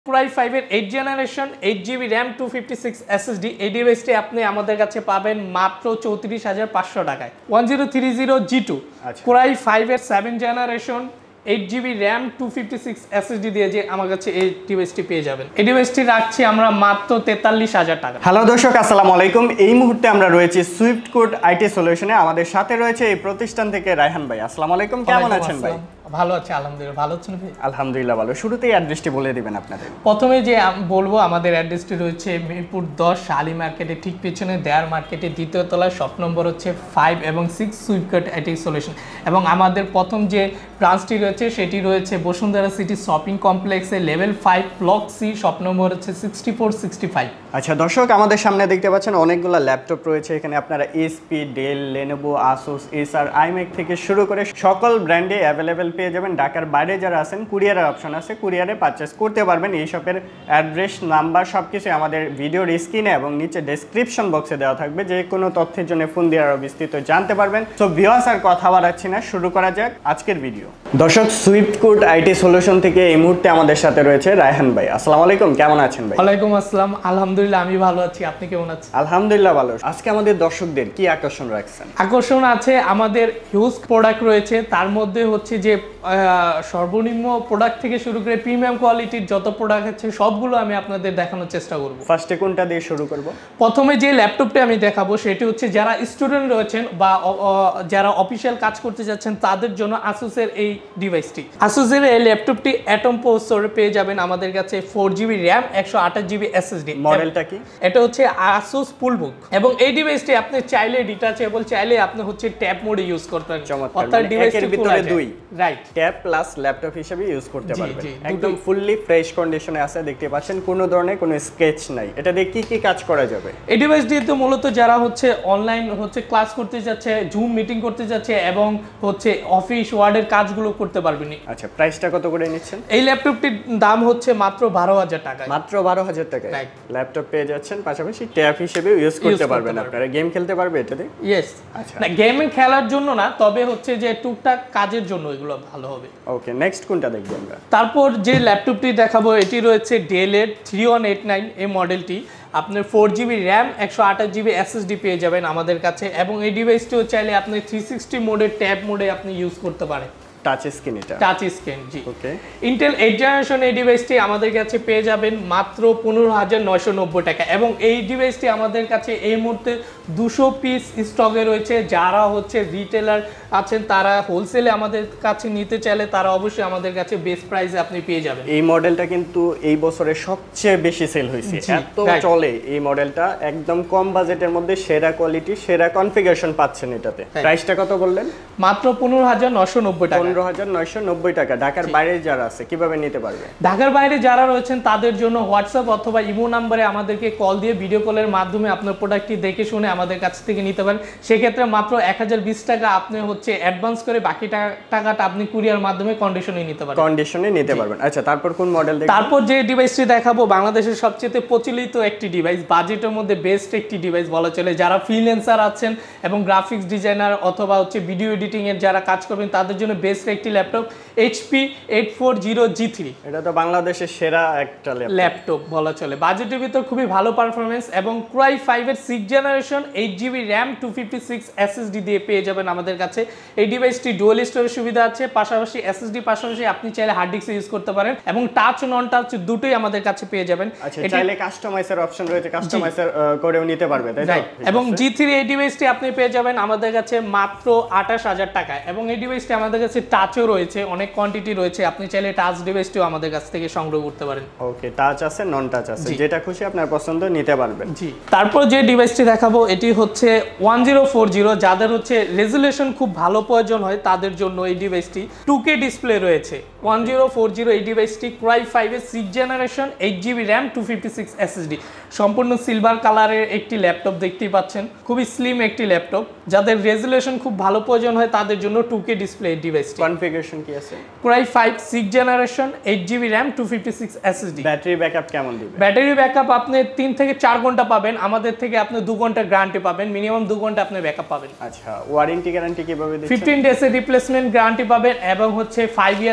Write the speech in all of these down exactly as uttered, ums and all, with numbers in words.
Core i five এর eight generation eight GB RAM two fifty-six S S D এই ডিভাইসটি আপনি আমাদের কাছে পাবেন মাত্র চৌত্রিশ হাজার পাঁচশো টাকায় one zero three zero G two Core i five এর seven generation eight GB RAM two fifty-six S S D দিয়ে যে আমার কাছে এই ডিভাইসটি পেয়ে যাবেন। এই ডিভাইসটি রাখছি আমরা মাত্র তেতাল্লিশ হাজার টাকা। হ্যালো দর্শক, আসসালামু আলাইকুম। এই মুহূর্তে আমরা রয়েছি সুইফট কোড আইটি সলিউশনে। আমাদের সাথে রয়েছে এই প্রতিষ্ঠান থেকে রায়হান ভাই। আসসালামু আলাইকুম, কেমন আছেন ভাই? ভালো আছি আলহামদুলিল্লাহ। ভালো আছেন ভাই? আলহামদুলিল্লাহ ভালো। শুরুতেই অ্যাড্রেসটি বলে দিবেন আপনাদের। প্রথমে যে বলবো আমাদের অ্যাড্রেসটি রয়েছে মিরপুর দশ শালি মার্কেটের ঠিক পিছনে দেয়ার মার্কেটের দ্বিতীয় তলায়, শপ নম্বর হচ্ছে ফাইভ এবং সিক্স সুইফটকোড আইটি সলিউশন। এবং আমাদের প্রথম যে ব্রাঞ্চটি রয়েছে সেটি রয়েছে বসুন্ধরা সিটি শপিং কমপ্লেক্সে level five block C, shop number হচ্ছে সিক্সটি ফোর সিক্সটি ফাইভ। আচ্ছা দর্শক, আমাদের সামনে দেখতে পাচ্ছেন অনেকগুলো ল্যাপটপ রয়েছে। এখানে আপনারা HP, Dell, Lenovo, Asus, Acer, iMac থেকে শুরু করে সকল ব্র্যান্ডে অ্যাভেলেবেল পেয়ে যাবেন। ঢাকার বাইরে যারা আছেন কুরিয়ারের অপশন আছে, কুরিয়ারে পারচেস করতে পারবেন। এই শপের অ্যাড্রেস, নাম্বার সব কিছু আমাদের ভিডিওর স্ক্রিনে এবং নিচে ডেসক্রিপশন বক্সে দেওয়া থাকবে। যে কোনো তথ্যের জন্য ফোন দিয়ে আরও বিস্তৃত জানতে পারবেন। তো ভিউয়ার্স, আর কথা বাড়াচ্ছি না, শুরু করা যাক আজকের ভিডিও। দর্শক, সুইফট কোড আইটি সলিউশন থেকে এই মুহূর্তে আমাদের সাথে রয়েছে রায়হান ভাই। আসসালামু আলাইকুম, কেমন আছেন ভাই? ওয়ালাইকুম আসসালাম, আলহামদুলিল্লাহ আমি ভালো আছি। আপনি কেমন আছেন? আলহামদুলিল্লাহ ভালো। আজকে আমাদের দর্শকদের কি আকর্ষণ রাখছেন? আকর্ষণ আছে, আমাদের হিউজ প্রোডাক্ট রয়েছে। তার মধ্যে হচ্ছে যে সর্বনিম্ন প্রোডাক্ট থেকে শুরু করে প্রিমিয়াম কোয়ালিটির যত প্রোডাক্ট আছে সবগুলো আমি আপনাদের দেখানোর চেষ্টা করব। ফার্স্টে কোনটা দিয়ে শুরু করব? প্রথমে যে ল্যাপটপটা আমি দেখাবো সেটি হচ্ছে যারা স্টুডেন্ট রয়েছেন বা যারা অফিসিয়াল কাজ করতে যাচ্ছেন তাদের জন্য আসুসের এই ডিভাইসটি। আসুসের এই ল্যাপটপটি অ্যাটম প্রসেসরে পেয়ে যাবেন আমাদের কাছে ফোর জিবি র্যাম একশো আঠাশ জিবি এস এস ডি। মডেলটা কি? এটা হচ্ছে আসুস ফুলবুক। এবং এই ডিভাইসটি আপনি চাইলে ডিটাচেবল, চাইলে আপনি হচ্ছে ট্যাব মোডে ইউজ করতে পারেন। অর্থাৎ ডিভাইসের ভিতরে দুই, রাইট, ট্যাব প্লাস ল্যাপটপ হিসেবে ইউজ করতে পারবেন। একদম ফুললি ফ্রেশ কন্ডিশনে আছে, দেখতে পাচ্ছেন কোনো ধরনের কোনো স্কেচ নাই। এটা দিয়ে কি কি কাজ করা যাবে? এই ডিভাইস দিয়ে তো মূলত যারা হচ্ছে অনলাইন হচ্ছে ক্লাস করতে যাচ্ছে, জুম মিটিং করতে যাচ্ছে এবং হচ্ছে অফিস ওয়ার্ডের কাজগুলো করতে পারবেন। আচ্ছা, প্রাইসটা কত করে নিচ্ছেন? এই ল্যাপটপটির দাম হচ্ছে মাত্র বারো হাজার টাকা। মাত্র বারো হাজার টাকায় ল্যাপটপ পেয়ে যাচ্ছেন, পাশাপাশি ট্যাব হিসেবে ইউজ করতে পারবেন। আপনারা গেম খেলতে পারবে এটাতে? ইয়েস। আচ্ছা, না গেমিং খেলার জন্য না, তবে হচ্ছে যে টুকটাক কাজের জন্য এগুলো ভালো হবে। ওকে, নেক্সট কোনটা দেখব আমরা? তারপর যে ল্যাপটপটি দেখাবো এটি রয়েছে ডেলের থ্রি ওয়ান এইট নাইন এই মডেলটি। আপনার ফোর জিবি র্যাম একশো আঠাশ জিবি এস এস ডি পেয়ে যাবেন আমাদের কাছে। এবং এই ডিভাইসটিও চাইলে আপনি থ্রি সিক্সটি মোডে ট্যাব মোডে আপনি ইউজ করতে পারেন। টাচ স্ক্রিন, এটা টাচ স্ক্রিন, জি। ওকে, ইন্টেল এইট জেনারেশন এই ডিভাইসটি আমাদের কাছে পেয়ে যাবেন মাত্র পনেরো হাজার নয়শো নব্বই টাকা। এবং এই ডিভাইসটি আমাদের কাছে এই মুহূর্তে দুশো পিস স্টকে রয়েছে। যারা হচ্ছে রিটেলার আছেন তারা হোলসেলে আমাদের কাছে নিতে চাইলে তারা অবশ্যই আমাদের কাছে বেস্ট প্রাইসে আপনি পেয়ে যাবেন। এই মডেলটা কিন্তু এই বছরে সবচেয়ে বেশি সেল হয়েছে, এত চলে এই মডেলটা। একদম কম বাজেটের মধ্যে সেরা কোয়ালিটি, সেরা কনফিগারেশন পাচ্ছেন এটাতে। প্রাইসটা কত বললেন? মাত্র পনেরো হাজার নয়শো নব্বই টাকা। পনেরো হাজার নয়শো নব্বই টাকা। ঢাকার বাইরে যারা আছে কিভাবে নিতে পারবে? ঢাকার বাইরে যারা রয়েছেন তাদের জন্য হোয়াটসঅ্যাপ অথবা ইমো নাম্বারে আমাদেরকে কল দিয়ে ভিডিও কলের মাধ্যমে আপনার প্রোডাক্টটি দেখে শুনে আমাদের কাছ থেকে নিতে পারেন। সেক্ষেত্রে মাত্র এক হাজার বিশ টাকা আপনি হচ্ছে অ্যাডভান্স করে বাকি টাকাটা আপনি কুরিয়ার মাধ্যমে কন্ডিশনে নিতে পারবেন। কন্ডিশনে নিতে পারবেন। আচ্ছা, তারপর কোন মডেল দেখব? তারপর যে ডিভাইসটি দেখাবো বাংলাদেশের সবচেয়ে প্রচলিত একটি ডিভাইস, বাজেটের মধ্যে বেস্ট একটি ডিভাইস বলা চলে। যারা ফ্রিল্যান্সার আছেন এবং গ্রাফিক্স ডিজাইনার অথবা হচ্ছে ভিডিও এডিটিং এর যারা কাজ করবেন তাদের জন্য বেস্ট একটি laptop HP eight four zero G three. এটা তো বাংলাদেশের সেরা একটা ল্যাপটপ বলা চলে। বাজেটের ভিতর খুবই ভালো পারফরমেন্স এবং Core i ফাইভ এর six generation eight GB RAM two fifty six S S D দিয়ে পেয়ে যাবেন আমাদের কাছে। এই ডিভাইসটি ডুয়াল স্টোরেজ সুবিধা আছে, পাশাপাশি এস এস ডি পাশাপাশি আপনি চাইলে হার্ড ডিস্ক ইউজ করতে পারেন এবং টাচ নন টাচ দুটোই আমাদের কাছে পেয়ে যাবেন। আচ্ছা, চাইলে কাস্টমাইজের অপশন রয়েছে, কাস্টমাইজার করেও নিতে পারবে, তাই না? এবং জি থ্রি এই ডিভাইসটি আপনি পেয়ে যাবেন আমাদের কাছে মাত্র আঠাশ হাজার টাকায়। এবং এই ডিভাইসটি আমাদের কাছে টাচও রয়েছে, অনেক কোয়ান্টিটি রয়েছে। আপনি চাইলে টাচ ডিভাইসটিও আমাদের কাছ থেকে সংগ্রহ করতে পারেন। ওকে, টাচ আছে, নন টাচ আছে, যেটা খুশি আপনার পছন্দ নিতে পারবেন। জি। তারপর যে ডিভাইসটি দেখাবো এটি হচ্ছে ওয়ান জিরো ফোর জিরো। যাদের হচ্ছে রেজুলেশন খুব ভালো প্রয়োজন হয় তাদের জন্য এই ডিভাইসটি টু কে ডিসপ্লে রয়েছে। ওয়ান জিরো ফোর জিরো এই ডিভাইসটি Core i ফাইভ এর six generation eight GB RAM two fifty six S S D. সম্পূর্ণ সিলভার কালারের একটি ল্যাপটপ দেখতেই পাচ্ছেন, খুবই স্লিম একটি ল্যাপটপ। যাদের রেজুলেশন খুব ভালো প্রয়োজন হয় তাদের জন্য টু কে ডিসপ্লে ডিভাইসটি। কনফিগারেশন কি আছে? Core i five six generation eight GB RAM two fifty six S S D. Battery backup কেমন দিবে? ব্যাটারি ব্যাকআপ আপনি তিন থেকে চার ঘন্টা পাবেন, আমাদের থেকে আপনি দু ঘন্টা গ্যারান্টি পাবেন, মিনিমাম দু ঘন্টা আপনি ব্যাকআপ পাবেন। আচ্ছা, ওয়ারেন্টি গ্যারান্টি কিভাবে দিচ্ছেন? ফিফটিন ডেজ এর রিপ্লেসমেন্ট গ্যারান্টি পাবেন এবং হচ্ছে five year service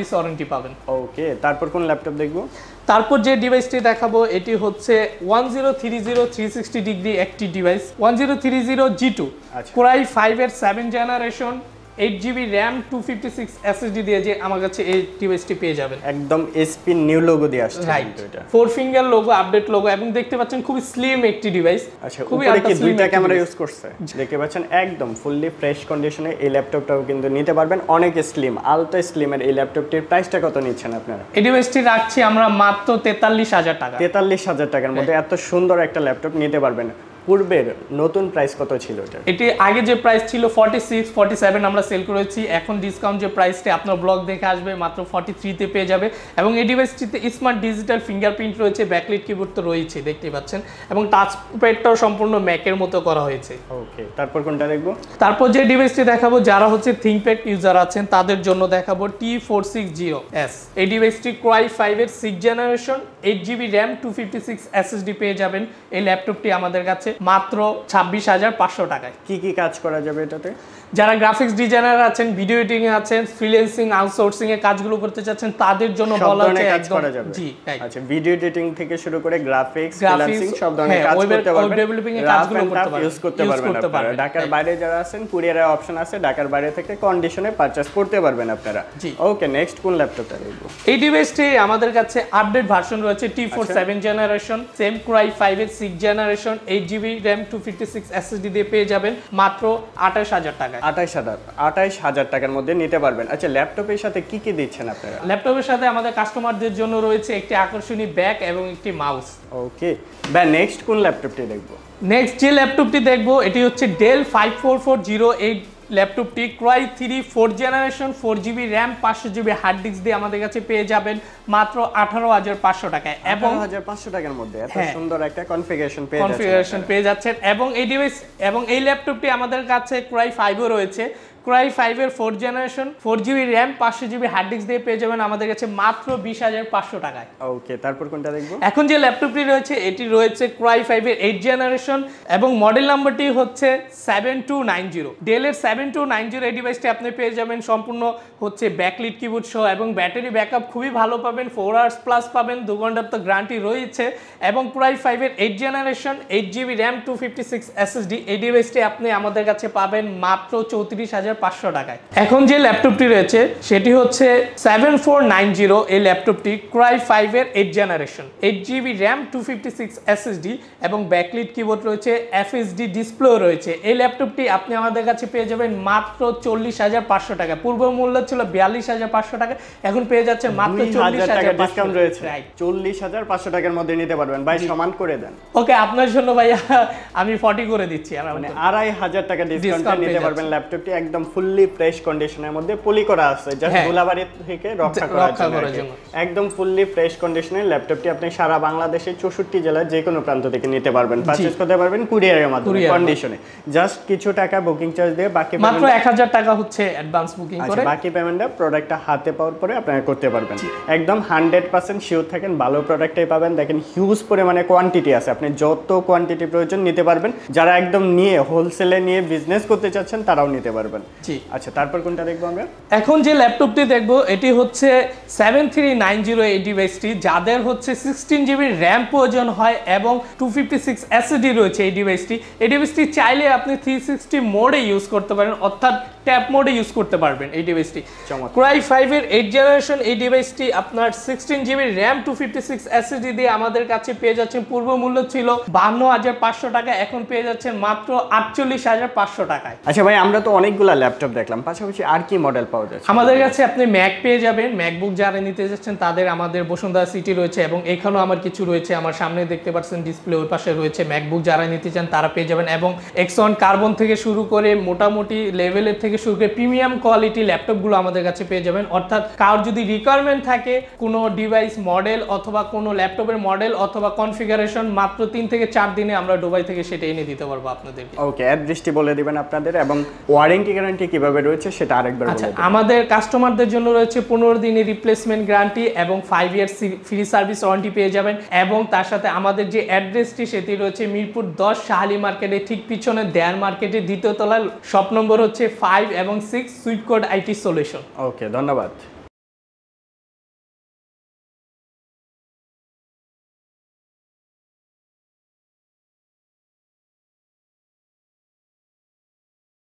service warranty পাবেন। ওকে, তারপর কোন ল্যাপটপ দেখবো? তারপর যে ডিভাইসটি দেখাবো এটি হচ্ছে one zero three zero three sixty degree একটি device, one zero three zero G two core i five এর seven generation, eight GB RAM, two fifty six SSD দিয়ে যে আমার কাছে এই ডিভাইসটি পেয়ে যাবেন। একদম এসপি নিউ লোগো দিয়ে আসছে, right, four finger logo, update logo, এবং দেখতে পাচ্ছেন খুবই স্লিম একটি ডিভাইস। আচ্ছা, উপরে কি দুইটা ক্যামেরা ইউজ করছে? দেখতে পাচ্ছেন একদম ফুললি ফ্রেশ কন্ডিশনে এই ল্যাপটপটাও কিন্তু নিতে পারবেন, অনেক স্লিম, আলট্রা স্লিমের এই ল্যাপটপটির প্রাইসটা কত নিচ্ছেন আপনারা? এই ডিভাইসটি রাখছি আমরা মাত্র তেতাল্লিশ হাজার টাকা। তেতাল্লিশ হাজার টাকার মধ্যে এত সুন্দর একটা ল্যাপটপ নিতে পারবেন। পূর্বের নতুন প্রাইস কত ছিল এটা? এটি আগে যে প্রাইস ছিল ফর্টি সিক্স ফর্টি সেভেন আমরা সেল করেছি, এখন ডিসকাউন্ট যে প্রাইসটি আপনার ব্লগ দেখে আসবে মাত্র ফর্টি থ্রি তে পেয়ে যাবে। এবং এই ডিভাইসটিতে স্মার্ট ডিজিটাল ফিঙ্গারপ্রিন্ট রয়েছে, ব্যাকলাইট কিবোর্ড তো রয়েছে দেখতেই পাচ্ছেন, এবং টাচ প্যাডটাও সম্পূর্ণ ম্যাকের মতো করা হয়েছে। ওকে, তারপর কোনটা দেখবো? তারপর যে ডিভাইসটি দেখাবো যারা হচ্ছে থিংকপ্যাড ইউজার আছেন তাদের জন্য দেখাবো T four six zero S. এই ডিভাইসটি কোর আই ফাইভ এর six generation, eight GB RAM, two fifty six SSD পেয়ে যাবেন। এই ল্যাপটপটি আমাদের কাছে মাত্র ছাব্বিশ হাজার পাঁচশো টাকায়। কি কি কাজ করা যাবে এটাতে? যারা গ্রাফিক্স ডিজাইনার আছেন, ভিডিও এডিটিং এ আছেন, ফ্রিল্যান্সিং আউটসোর্সিং এ কাজগুলো করতে চাচ্ছেন তাদের জন্য বলা হচ্ছে একদম জি। আচ্ছা, ভিডিও এডিটিং থেকে শুরু করে গ্রাফিক্স, ফ্রিল্যান্সিং সব ধরনের কাজ করতে পারবেন, ওয়েব ডেভেলপিং এর কাজগুলো করতে পারবেন, ইউজ করতে পারবেন। ঢাকার বাইরে যারা আছেন কুরিয়ারের অপশন আছে, ঢাকার বাইরে থেকে কন্ডিশনে পারচেজ করতে পারবেন আপনারা। ওকে, নেক্সট কোন ল্যাপটপটা দেখবো? এই ডিভাইসটি আমাদের কাছে আপডেট ভার্সন রয়েছে T four seven generation, same core i five এর six generation, eight GB RAM, two fifty six SSD দিয়ে পেয়ে যাবেন মাত্র আঠাশ হাজার টাকায়। আঠাশ হাজার আঠাশ হাজার টাকার মধ্যে নিতে পারবেন। আচ্ছা, ল্যাপটপের সাথে কি কি দিচ্ছেন আপনারা? ল্যাপটপের সাথে আমাদের কাস্টমারদের জন্য রয়েছে একটি আকর্ষণীয় ব্যাগ এবং একটি মাউস। ওকে, বা নেক্সট কোন ল্যাপটপটি দেখবো? নেক্সট যে ল্যাপটপটি দেখবো এটি হচ্ছে Dell five four four zero eight ল্যাপটপটি core i three four generation, four GB RAM, পাঁচশো জিবি হার্ড ডিস্ক দিয়ে আমাদের কাছে পেয়ে যাবেন মাত্র আঠারো হাজার পাঁচশো টাকায়। এবং হাজার পাঁচশো টাকার মধ্যে এত সুন্দর একটা কনফিগারেশন পেয়ে যাচ্ছেন কনফিগারেশন পেয়ে যাচ্ছেন। এবং এই ডিভাইস এবং এই ল্যাপটপটি আমাদের কাছে কোর আই ফাইভ ও রয়েছে, কোর আই ফাইভ এর four generation, four GB RAM, পাঁচশো জিবি হার্ড ডিস্ক দিয়ে পেয়ে যাবেন আমাদের কাছে মাত্র বিশ হাজার পাঁচশো টাকায়। ওকে, তারপর কোনটা দেখবো? এখন যে ল্যাপটপটি রয়েছে এটি রয়েছে কোর আই ফাইভ এর এইট জেনারেশন এবং মডেল নাম্বারটি হচ্ছে সেভেন টু নাইন জিরো। ডেলের সেভেন টু নাইন জিরো এই ডিভাইসটি আপনি পেয়ে যাবেন সম্পূর্ণ হচ্ছে ব্যাকলিট কিবোর্ড সহ, এবং ব্যাটারি ব্যাকআপ খুবই ভালো পাবেন, ফোর আওয়ার্স প্লাস পাবেন, দু ঘন্টার তো গ্যারান্টি রয়েছে। এবং কোর আই ফাইভ এর eight generation, eight GB RAM, two fifty six SSD এই ডিভাইসটি আপনি আমাদের কাছে পাবেন মাত্র চৌত্রিশ হাজার পাঁচশো টাকায়। এখন যে ল্যাপটপটি রয়েছে সেটি হচ্ছে সেভেন ফোর নাইন জিরো। এই ল্যাপটপটি কোর আই ফাইভ এর eight generation, eight GB RAM, two fifty six SSD এবং ব্যাকলিট কিবোর্ড রয়েছে, এফএসডি ডিসপ্লে রয়েছে। এই ল্যাপটপটি আপনি আমাদের কাছে পেয়ে যাবেন মাত্র চল্লিশ হাজার পাঁচশো টাকা। পূর্ব মূল্য ছিল বিয়াল্লিশ হাজার পাঁচশো টাকা, এখন পেয়ে যাচ্ছে মাত্র চল্লিশ হাজার ডিসকাউন্ট রয়েছে। চল্লিশ হাজার পাঁচশো টাকার মধ্যে নিতে পারবেন। ভাই সমান করে দেন। ওকে, আপনার জন্য ভাই আমি ফর্টি করে দিচ্ছি, মানে আড়াই হাজার টাকা ডিসকাউন্টে নিতে পারবেন। ল্যাপটপটি একদম ফুললি ফ্রেশ কন্ডিশনের মধ্যে পলি করা আছে, জাস্ট ধুলাবাড়ি থেকে রক্ষা করার জন্য। একদম ফুললি ফ্রেশ কন্ডিশনের ল্যাপটপটি আপনি সারা বাংলাদেশের চৌষট্টি জেলার যে কোনো প্রান্ত থেকে নিতে পারবেন, পারচেজ করতে পারবেন কুরিয়ারের মাধ্যমে কন্ডিশনে। জাস্ট কিছু টাকা বুকিং চার্জ দিয়ে বাকি মাত্র এক হাজার টাকা হচ্ছে অ্যাডভান্স বুকিং করে, বাকি পেমেন্টটা প্রোডাক্টটা হাতে পাওয়ার পরে আপনারা করতে পারবেন। একদম হান্ড্রেড পার্সেন্ট শিওর থাকেন ভালো প্রোডাক্টটাই পাবেন। দেখেন হিউজ পরিমাণে কোয়ান্টিটি আছে, আপনি যত কোয়ান্টিটি প্রয়োজন নিতে পারবেন। যারা একদম নিয়ে হোলসেলে নিয়ে বিজনেস করতে চাচ্ছেন তারাও নিতে পারবেন। জি, আচ্ছা, তারপর কোনটা দেখবো আমরা? এখন যে ল্যাপটপটি দেখবো এটি হচ্ছে সেভেন থ্রি নাইন জিরো। এই ডিভাইসটি যাদের হচ্ছে সিক্সটিন জিবি র্যাম প্রয়োজন হয় এবং টু ফিফটি সিক্স এসএসডি রয়েছে এই ডিভাইসটি, এই ডিভাইসটি চাইলে আপনি থ্রি সিক্সটি মোডে ইউজ করতে পারেন, অর্থাৎ ট্যাপ মোডে ইউজ করতে পারবেন এই ডিভাইসটি। কোর আই ফাইভ এর এইট জেনারেশন এই ডিভাইসটি আপনার sixteen GB RAM, two fifty six SSD দিয়ে আমাদের কাছে পেয়ে যাচ্ছেন, পূর্ব মূল্য ছিল বান্ন হাজার পাঁচশো টাকা, এখন পেয়ে যাচ্ছেন মাত্র আটচল্লিশ হাজার পাঁচশো টাকায়। আচ্ছা ভাই, আমরা তো অনেকগুলো ল্যাপটপ দেখলাম, পাশাপাশি আর কি মডেল পাওয়া যাচ্ছে? আমাদের কাছে আপনি ম্যাক পেয়ে যাবেন, ম্যাকবুক যারা নিতে যাচ্ছেন তাদের আমাদের বসুন্ধরা সিটি রয়েছে, এবং এখানেও আমার কিছু রয়েছে, আমার সামনে দেখতে পাচ্ছেন ডিসপ্লে ওই পাশে রয়েছে। ম্যাকবুক যারা নিতে চান তারা পেয়ে যাবেন, এবং এক্স ওয়ান কার্বন থেকে শুরু করে মোটামুটি লেভেলের থেকে শুরু করে প্রিমিয়াম কোয়ালিটি ল্যাপটপগুলো আমাদের কাছে পেয়ে যাবেন। অর্থাৎ কার যদি রিকোয়ারমেন্ট থাকে কোনো ডিভাইস মডেল অথবা কোনো ল্যাপটপের মডেল অথবা কনফিগারেশন, মাত্র তিন থেকে চার দিনে আমরা দুবাই থেকে সেটা এনে দিতে পারবো আপনাদেরকে। ওকে, অ্যাড্রেসটি বলে দিবেন আপনাদের, এবং ওয়ারেন্টি গ্যারান্টি কিভাবে রয়েছে সেটা আরেকবার বলে দিন। আমাদের কাস্টমারদের জন্য রয়েছে পনেরো দিনের রিপ্লেসমেন্ট গ্যারান্টি এবং five year free service warranty পেয়ে যাবেন, এবং তার সাথে আমাদের যে অ্যাড্রেসটি সেটি রয়েছে মিরপুর দশ, শাহালি মার্কেটে ঠিক পিছনে দেয়ার মার্কেটের দ্বিতীয় তলায়, শপ নম্বর হচ্ছে ফাইভ এবং six, swift code IT solution. Okay, ধন্যবাদ।